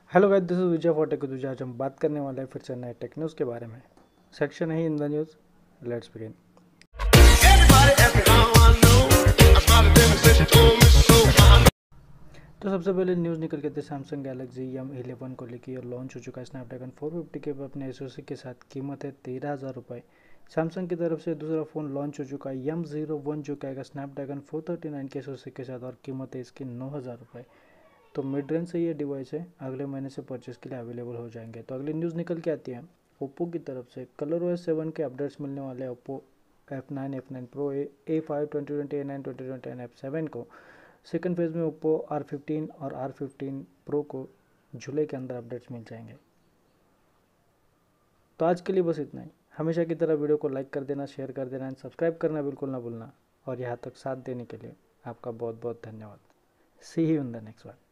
Hello guys, this is Vijay for tech with. आज हम बात करने वाले हैं फिर से नए टेक न्यूज़ के बारे में। सेक्शन है in the news. Let's begin. तो सबसे पहले न्यूज़ निकल के थे सैमसंग गैलेक्सी M11 को लेकर। लॉन्च हो चुका है स्नैपड्रैगन 450 के अपने एसओसी के साथ। कीमत है 13,000 रुपये। सैमसंग की तरफ से दूसरा फ़ोन लॉन्च हो चुका है M01 जो कहेगा स्नैपड्रैगन 439 के एसओसी के साथ, और कीमत है इसकी 9,000 रुपये। तो मिड रेंज से ये डिवाइस है, अगले महीने से परचेस के लिए अवेलेबल हो जाएंगे। तो अगली न्यूज़ निकल के आती है ओप्पो की तरफ से। ColorOS 7 के अपडेट्स मिलने वाले हैं Oppo F9, F9 Pro, A5 2020, A9 2020 and F7 को। सेकंड फेज़ में ओप्पो R15 और R15 Pro को जुलाई के अंदर अपडेट्स मिल जाएंगे। तो आज के लिए बस इतना ही। हमेशा की तरह वीडियो को लाइक कर देना, शेयर कर देना एंड सब्सक्राइब करना बिल्कुल ना भूलना। और यहाँ तक साथ देने के लिए आपका बहुत बहुत धन्यवाद। See you in the next one.